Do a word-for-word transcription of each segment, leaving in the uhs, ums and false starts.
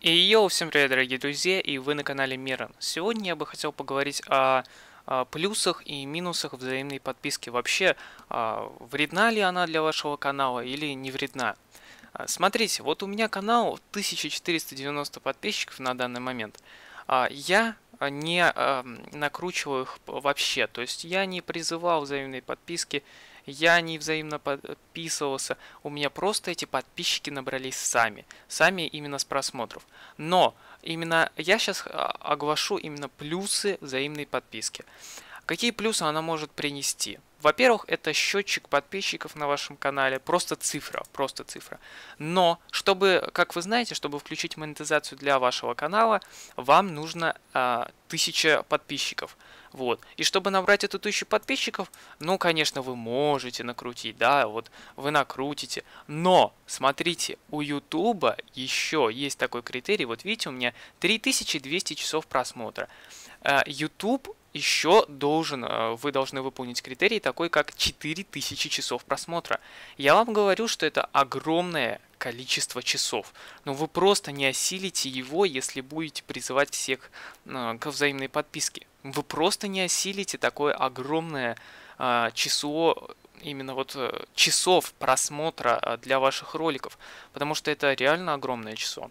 И йоу, всем привет, дорогие друзья, и вы на канале Мирон. Сегодня я бы хотел поговорить о, о плюсах и минусах взаимной подписки. Вообще, а, вредна ли она для вашего канала или не вредна? А, Смотрите, вот у меня канал тысяча четыреста девяносто подписчиков на данный момент. А, Я не а, накручиваю их вообще, то есть я не призывал взаимной подписки, я не взаимно подписывался, у меня просто эти подписчики набрались сами, сами именно с просмотров. Но именно я сейчас оглашу именно плюсы взаимной подписки. Какие плюсы она может принести? Во-первых, это счетчик подписчиков на вашем канале, просто цифра, просто цифра. Но, чтобы, как вы знаете, чтобы включить монетизацию для вашего канала, вам нужно а, тысяча подписчиков. Вот. И чтобы набрать эту тысячу подписчиков, ну, конечно, вы можете накрутить, да, вот вы накрутите. Но, смотрите, у Ютуба еще есть такой критерий, вот видите, у меня три тысячи двести часов просмотра. YouTube еще должен, вы должны выполнить критерий такой, как четыре тысячи часов просмотра. Я вам говорю, что это огромное количество часов, но вы просто не осилите его, если будете призывать всех к взаимной подписке. Вы просто не осилите такое огромное число именно вот часов просмотра для ваших роликов, потому что это реально огромное число.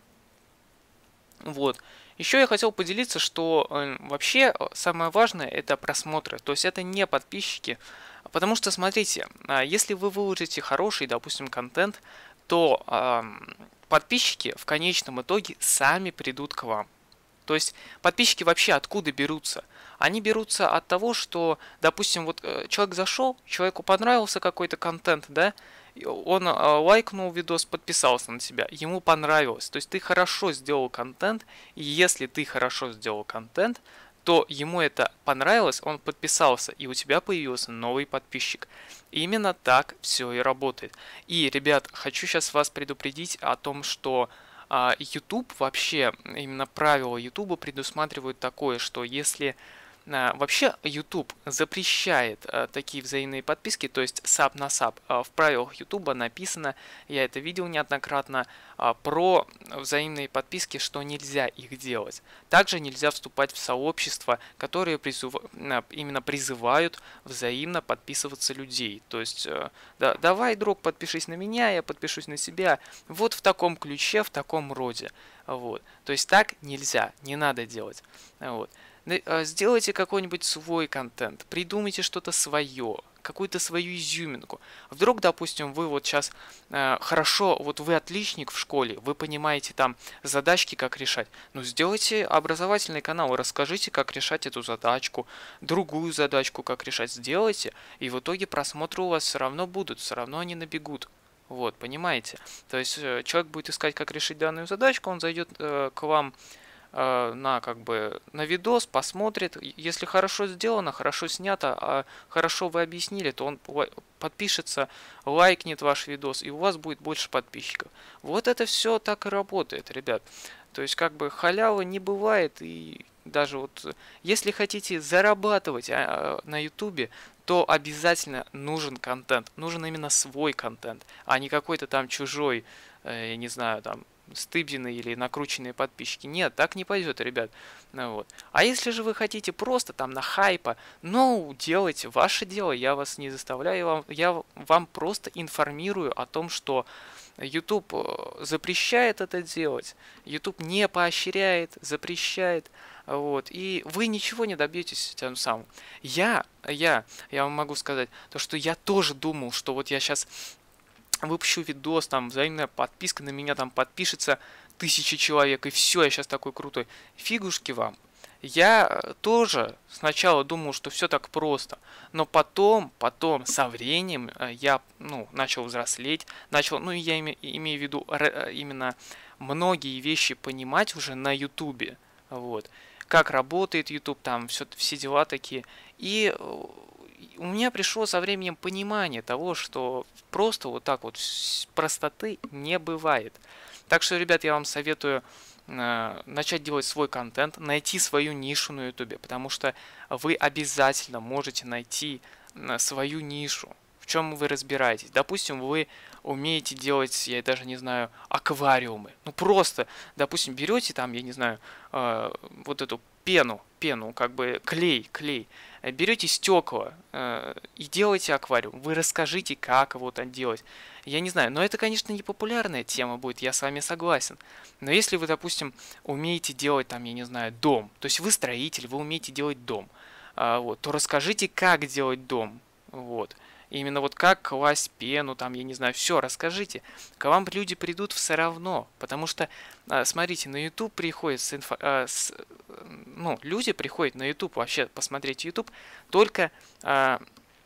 Вот. Еще я хотел поделиться, что э, вообще самое важное это просмотры, то есть это не подписчики, потому что смотрите, э, если вы выложите хороший, допустим, контент, то э, подписчики в конечном итоге сами придут к вам. То есть подписчики вообще откуда берутся? Они берутся от того, что, допустим, вот человек зашел, человеку понравился какой-то контент, да, он лайкнул видос, подписался на тебя, ему понравилось. То есть ты хорошо сделал контент, и если ты хорошо сделал контент, то ему это понравилось, он подписался, и у тебя появился новый подписчик. Именно так все и работает. И, ребят, хочу сейчас вас предупредить о том, что YouTube вообще, именно правила YouTube предусматривают такое, что если вообще YouTube запрещает такие взаимные подписки, то есть саб на саб. В правилах YouTube написано, я это видел неоднократно, про взаимные подписки, что нельзя их делать. Также нельзя вступать в сообщества, которые призыв... именно призывают взаимно подписываться людей. То есть, да, давай, друг, подпишись на меня, я подпишусь на себя. Вот в таком ключе, в таком роде. Вот. То есть так нельзя, не надо делать. Вот. Сделайте какой-нибудь свой контент, придумайте что-то свое, какую-то свою изюминку. Вдруг, допустим, вы вот сейчас э, хорошо, вот вы отличник в школе, вы понимаете там задачки, как решать. Ну, сделайте образовательный канал, расскажите, как решать эту задачку, другую задачку, как решать, сделайте, и в итоге просмотры у вас все равно будут, все равно они набегут. Вот, понимаете? То есть э, человек будет искать, как решить данную задачку, он зайдет э, к вам на как бы на видос, посмотрит, если хорошо сделано, хорошо снято, а хорошо вы объяснили, то он подпишется, лайкнет ваш видос, и у вас будет больше подписчиков. Вот это все так и работает, ребят. То есть как бы халявы не бывает, и даже вот если хотите зарабатывать на ютубе, то обязательно нужен контент, нужен именно свой контент, а не какой-то там чужой, я не знаю, там стыбзины или накрученные подписчики. Нет, так не пойдет, ребят. Ну, вот. А если же вы хотите просто там на хайпа, ну, делайте ваше дело, я вас не заставляю, я вам, я вам просто информирую о том, что YouTube запрещает это делать, YouTube не поощряет, запрещает, вот, и вы ничего не добьетесь тем самым. Я, я, я вам могу сказать, то, что я тоже думал, что вот я сейчас выпущу видос, там взаимная подписка, на меня там подпишется тысячи человек, и все, я сейчас такой крутой. Фигушки вам. Я тоже сначала думал, что все так просто, но потом, потом, со временем я, ну, начал взрослеть, начал, ну, я име, имею в виду именно многие вещи понимать уже на ютубе, вот, как работает YouTube, там, все, все дела такие, и у меня пришло со временем понимание того, что просто вот так вот простоты не бывает. Так что, ребят, я вам советую э, начать делать свой контент, найти свою нишу на ютубе, потому что вы обязательно можете найти э, свою нишу, в чем вы разбираетесь. Допустим, вы умеете делать, я даже не знаю, аквариумы. Ну просто, допустим, берете там, я не знаю, э, вот эту пену, пену, как бы клей, клей, э, берете стекла э, и делаете аквариум. Вы расскажите, как его там делать. Я не знаю, но это, конечно, не популярная тема будет, я с вами согласен. Но если вы, допустим, умеете делать там, я не знаю, дом, то есть вы строитель, вы умеете делать дом, а, вот, то расскажите, как делать дом. Вот. Именно вот как класть пену, там, я не знаю, все, расскажите. К вам люди придут все равно, потому что, а, смотрите, на YouTube приходят с, инфо, а, с, ну, люди приходят на YouTube вообще посмотреть YouTube только а,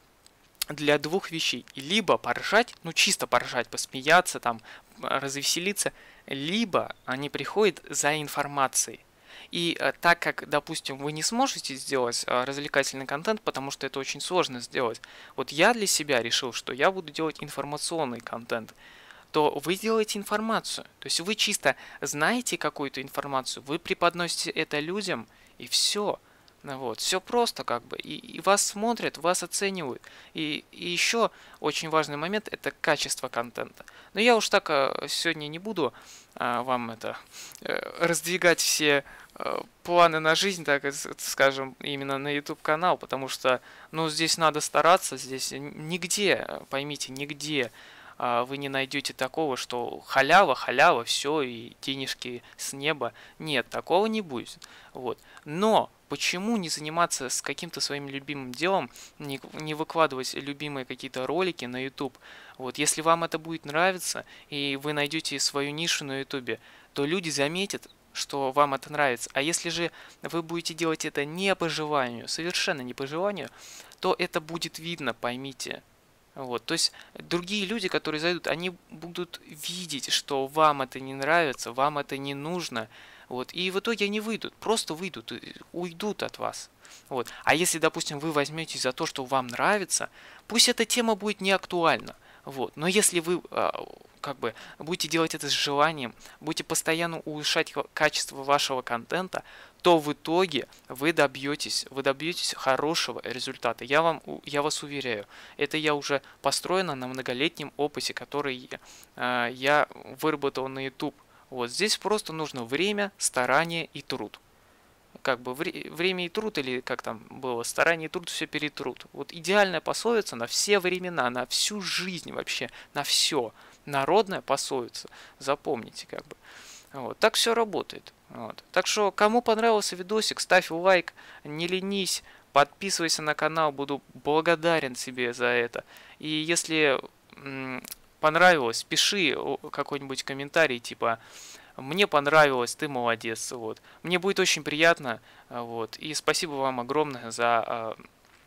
для двух вещей. Либо поржать, ну чисто поржать, посмеяться, там, развеселиться, либо они приходят за информацией. И э, так как, допустим, вы не сможете сделать э, развлекательный контент, потому что это очень сложно сделать, вот я для себя решил, что я буду делать информационный контент, то вы делаете информацию. То есть вы чисто знаете какую-то информацию, вы преподносите это людям, и все. Ну вот, все просто как бы. И, и вас смотрят, вас оценивают. И, и еще очень важный момент — это качество контента. Но я уж так э, сегодня не буду э, вам это э, раздвигать все э, планы на жизнь, так с- скажем, именно на YouTube канал, потому что, ну, здесь надо стараться, здесь нигде, э, поймите, нигде а, вы не найдете такого, что халява, халява, все, и денежки с неба. Нет, такого не будет. Вот. Но почему не заниматься с каким-то своим любимым делом, не, не выкладывать любимые какие-то ролики на YouTube? Вот, если вам это будет нравиться, и вы найдете свою нишу на YouTube, то люди заметят, что вам это нравится. А если же вы будете делать это не по желанию, совершенно не по желанию, то это будет видно, поймите. Вот, то есть другие люди, которые зайдут, они будут видеть, что вам это не нравится, вам это не нужно, вот, и в итоге они выйдут, просто выйдут, э, уйдут от вас. Вот. А если, допустим, вы возьметесь за то, что вам нравится, пусть эта тема будет не актуальна, вот, но если вы а, как бы будете делать это с желанием, будете постоянно улучшать ка- качество вашего контента, то в итоге вы добьетесь, вы добьетесь хорошего результата. Я вам, у- я вас уверяю, это я уже построено на многолетнем опыте, который э, я выработал на YouTube. Вот здесь просто нужно время, старание и труд. Как бы вре- время и труд, или как там было, старание и труд все перетрут. Вот идеальная пословица на все времена, на всю жизнь вообще, на все. Народная пословица, запомните как бы. Вот, так все работает. Вот. Так что, кому понравился видосик, ставь лайк, не ленись, подписывайся на канал, буду благодарен тебе за это. И если м, понравилось, пиши о- какой-нибудь комментарий, типа «мне понравилось, ты молодец». Вот. Мне будет очень приятно. а, Вот. И спасибо вам огромное за, а,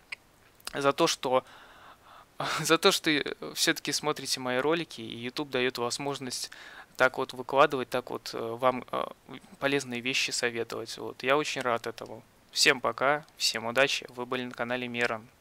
за то, что за то, что все-таки смотрите мои ролики, и YouTube дает возможность так вот выкладывать, так вот э, вам э, полезные вещи советовать. Вот. Я очень рад этому. Всем пока, всем удачи. Вы были на канале Мера.